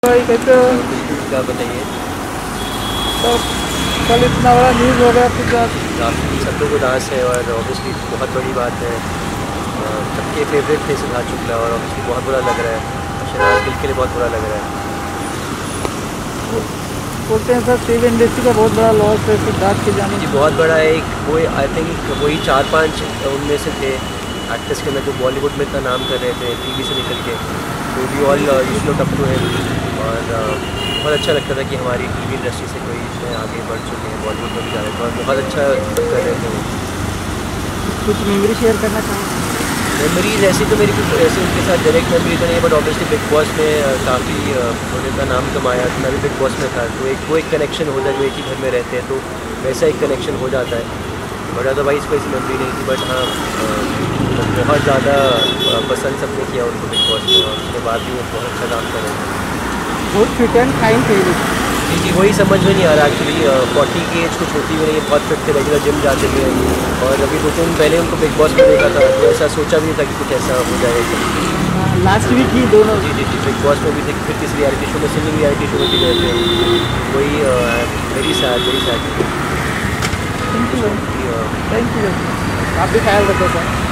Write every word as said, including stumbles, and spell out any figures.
भाई कैसे हो? क्या बताइए। तो कल इतना बड़ा न्यूज़ हो गया आपके साथ। काफ़ी सब लोग उदास है और ऑब्वियसली बहुत बड़ी बात है। अ, सबके फेवरेट थे सिद्धार्थ शुक्ला और ऑब्वियसली बहुत बुरा लग रहा है। शहनाज गिल के लिए बहुत बुरा लग रहा है। बोलते हैं सर टीवी इंडस्ट्री का बहुत बड़ा लॉस है सिद्धार्थ के जाने जी से। बहुत बड़ा है। एक वो आई थिंक वही चार पांच उनमें से थे एक्टर्स के अंदर जो बॉलीवुड में इतना नाम कर रहे थे टीवी से निकल के। तो we all used to to him और uh, बहुत अच्छा लगता था कि हमारी टीवी इंडस्ट्री से कोई इतने आगे बढ़ चुके हैं, बॉलीवुड में भी जा रहे थे और बहुत अच्छा कर रहे थे वो। कुछ मेमोरी शेयर करना चाहूँगा। मेमोरीज ऐसी तो मेरी कुछ ऐसे उनके साथ डायरेक्ट मेमोरी तो नहीं है, बट ऑब्वियसली बिग बॉस में काफ़ी उन्होंने अपना नाम कमाया। मैं भी बिग बॉस में था तो एक वो एक कनेक्शन होता है जो एक ही घर में रहते हैं, तो वैसा एक कनेक्शन हो जाता है। बट अदरवाइज़ कोई ऐसी मेमोरी नहीं थी। बट हाँ अ, बहुत ज़्यादा पसंद सबने किया उनको बिग बॉस में और उसके बाद भी वो बहुत अच्छा काम कर रहे थे। बहुत फिट एंड फाइन थे ये। जी जी वही समझ में नहीं आ रहा एक्चुअली। फोर्टी की एज कुछ होती भी नहीं है, बहुत फिट थे, रेगुलर जिम जाते थे और अभी दो तीन पहले उनको बिग बॉस में देखा था तो ऐसा सोचा भी नहीं था कि कुछ ऐसा हो जाएगा। लास्ट वीक ही दोनों। जी जी जी बिग बॉस में भी थे, फिर किसी रियलिटी शो में, सिंगिंग रियलिटी शो में भी गए थे। वही very sad very sad. Thank you thank you. आप भी ख्याल रखो सर।